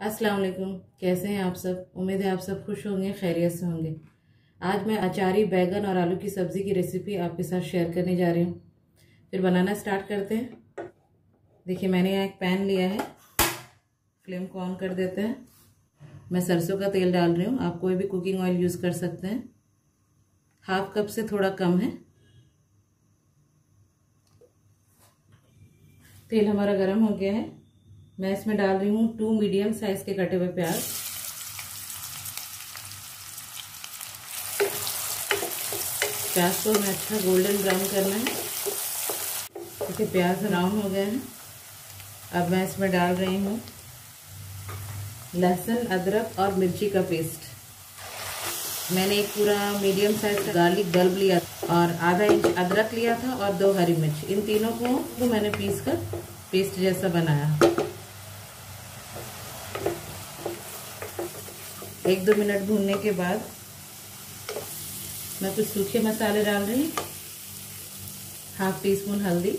अस्सलाम वालेकुम। कैसे हैं आप सब? उम्मीद है आप सब खुश होंगे, खैरियत से होंगे। आज मैं अचारी बैगन और आलू की सब्ज़ी की रेसिपी आपके साथ शेयर करने जा रही हूँ। फिर बनाना स्टार्ट करते हैं। देखिए, मैंने यहाँ एक पैन लिया है। फ्लेम को ऑन कर देते हैं। मैं सरसों का तेल डाल रही हूँ। आप कोई भी कुकिंग ऑयल यूज़ कर सकते हैं। 1/2 कप से थोड़ा कम है। तेल हमारा गर्म हो गया है। मैं इसमें डाल रही हूँ 2 मीडियम साइज के कटे हुए प्याज। प्याज को हमें अच्छा गोल्डन ब्राउन करना है। देखिए, प्याज ब्राउन हो गए हैं। अब मैं इसमें डाल रही हूँ लहसुन, अदरक और मिर्ची का पेस्ट। मैंने एक पूरा मीडियम साइज का गार्लिक बल्ब लिया और आधा इंच अदरक लिया था और 2 हरी मिर्च। इन तीनों को मैंने पीस कर पेस्ट जैसा बनाया। 1-2 मिनट भूनने के बाद मैं कुछ सूखे मसाले डाल रही हूँ। 1/2 टीस्पून हल्दी,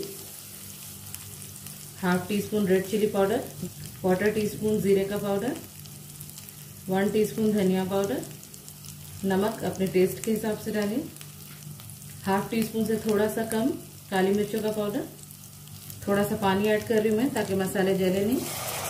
1/2 teaspoon red chilli powder, 1/4 teaspoon जीरे का पाउडर, 1 टीस्पून धनिया पाउडर, नमक अपने टेस्ट के हिसाब से डालें। 1/2 टीस्पून से थोड़ा सा कम काली मिर्चों का पाउडर। थोड़ा सा पानी ऐड कर रही हूँ मैं, ताकि मसाले जले नहीं।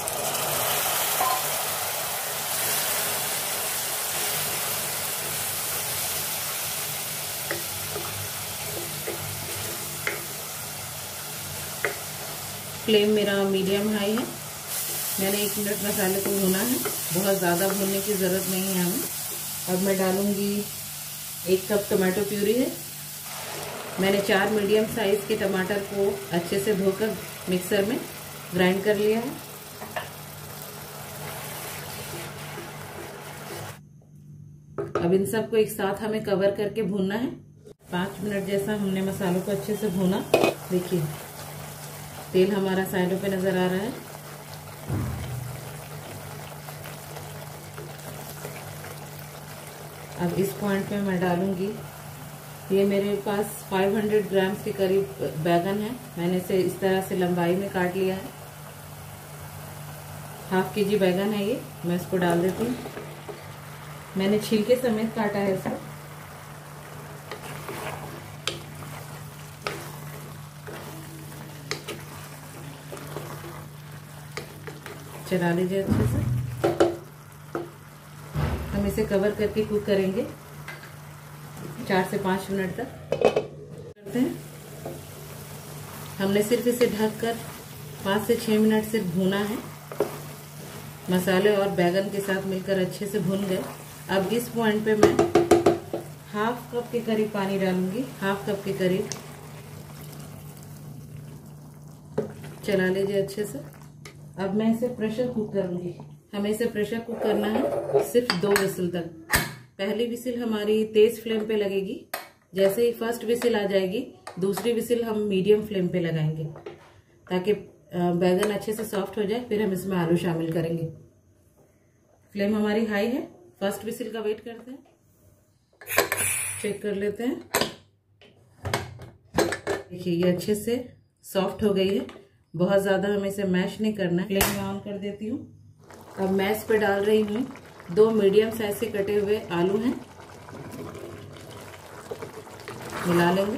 फ्लेम मेरा मीडियम हाई है। मैंने 1 मिनट मसाले को भूना है। बहुत ज़्यादा भूनने की ज़रूरत नहीं है हमें। अब मैं डालूंगी 1 कप टमाटो प्यूरी है। मैंने 4 मीडियम साइज़ के टमाटर को अच्छे से धोकर मिक्सर में ग्राइंड कर लिया है। अब इन सबको एक साथ हमें कवर करके भूनना है। 5 मिनट जैसा हमने मसालों को अच्छे से भूना। देखिए, तेल हमारा साइडों पे नज़र आ रहा है। अब इस पॉइंट पे मैं डालूंगी, ये मेरे पास 500 ग्राम्स के करीब बैगन है। मैंने इसे इस तरह से लंबाई में काट लिया है। 1/2 kg बैगन है ये। मैं इसको डाल देती हूँ। मैंने छिलके समेत काटा है इसको। चला लीजिए अच्छे से। हम इसे कवर करके कुक करेंगे 4 से 5 मिनट तक। करते हैं। हमने सिर्फ इसे ढककर 5 से 6 मिनट सिर्फ भूना है। मसाले और बैगन के साथ मिलकर अच्छे से भून गए। अब इस पॉइंट पे मैं 1/2 कप के करीब पानी डालूंगी। 1/2 कप के करीब। चला लीजिए अच्छे से। अब मैं इसे प्रेशर कुक करूंगी। हमें इसे प्रेशर कुक करना है सिर्फ 2 विसिल तक। पहली विसिल हमारी तेज फ्लेम पे लगेगी। जैसे ही फर्स्ट विसिल आ जाएगी, दूसरी विसिल हम मीडियम फ्लेम पे लगाएंगे, ताकि बैगन अच्छे से सॉफ्ट हो जाए। फिर हम इसमें आलू शामिल करेंगे। फ्लेम हमारी हाई है। फर्स्ट विसिल का वेट करते हैं। चेक कर लेते हैं। देखिए, ये अच्छे से सॉफ्ट हो गई है। बहुत ज़्यादा हमें इसे मैश नहीं करना है। फ्लेम में ऑन कर देती हूँ। अब मैश पे डाल रही हूँ 2 मीडियम साइज के कटे हुए आलू हैं। मिला लेंगे।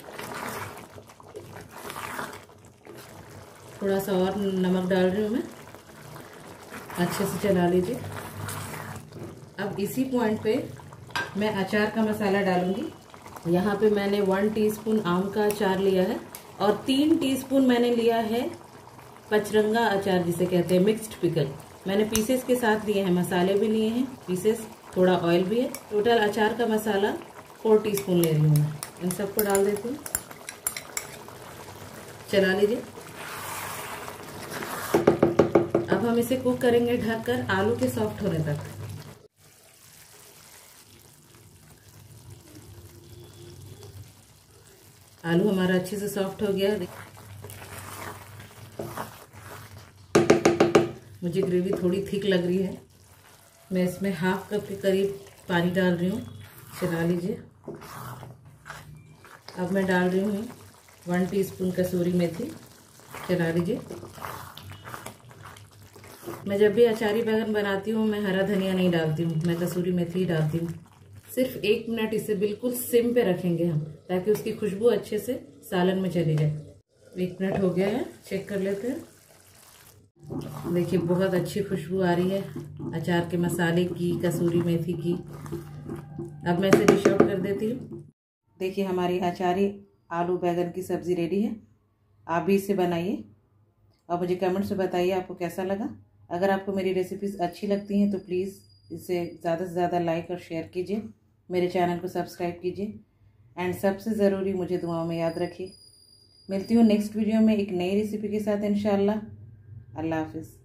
थोड़ा सा और नमक डाल रही हूँ मैं। अच्छे से चला लीजिए। अब इसी पॉइंट पे मैं अचार का मसाला डालूंगी। यहाँ पे मैंने 1 टीस्पून आम का अचार लिया है और 3 टीस्पून मैंने लिया है पचरंगा अचार, जिसे कहते हैं मिक्स्ड पिकल। मैंने पीसेस के साथ लिए हैं, मसाले भी लिए हैं पीसेस, थोड़ा ऑयल भी है। टोटल अचार का मसाला 4 टीस्पून ले रही हूँ मैं। इन सबको डाल देती हूँ। चला लीजिए। अब हम इसे कुक करेंगे ढककर आलू के सॉफ्ट होने तक। आलू हमारा अच्छे से सॉफ्ट हो गया। मुझे ग्रेवी थोड़ी थिक लग रही है। मैं इसमें 1/2 कप के करीब पानी डाल रही हूँ। चला लीजिए। अब मैं डाल रही हूँ 1 टीस्पून कसूरी मेथी। चला लीजिए। मैं जब भी अचारी बैगन बनाती हूँ मैं हरा धनिया नहीं डालती हूँ, मैं कसूरी मेथी ही डालती हूँ। सिर्फ 1 मिनट इसे बिल्कुल सिम पे रखेंगे हम, ताकि उसकी खुशबू अच्छे से सालन में चली जाए। 1 मिनट हो गया है, चेक कर लेते हैं। देखिए बहुत अच्छी खुशबू आ रही है अचार के मसाले की, कसूरी मेथी की। अब मैं इसे डिश आउट कर देती हूँ। देखिए हमारी अचारी आलू बैगन की सब्ज़ी रेडी है। आप भी इसे बनाइए और मुझे कमेंट्स में बताइए आपको कैसा लगा। अगर आपको मेरी रेसिपीज़ अच्छी लगती हैं तो प्लीज़ इसे ज़्यादा से ज़्यादा लाइक और शेयर कीजिए, मेरे चैनल को सब्सक्राइब कीजिए एंड सबसे ज़रूरी मुझे दुआओं में याद रखिए। मिलती हूँ नेक्स्ट वीडियो में एक नई रेसिपी के साथ इंशाल्लाह। अल्लाह हाफिज़।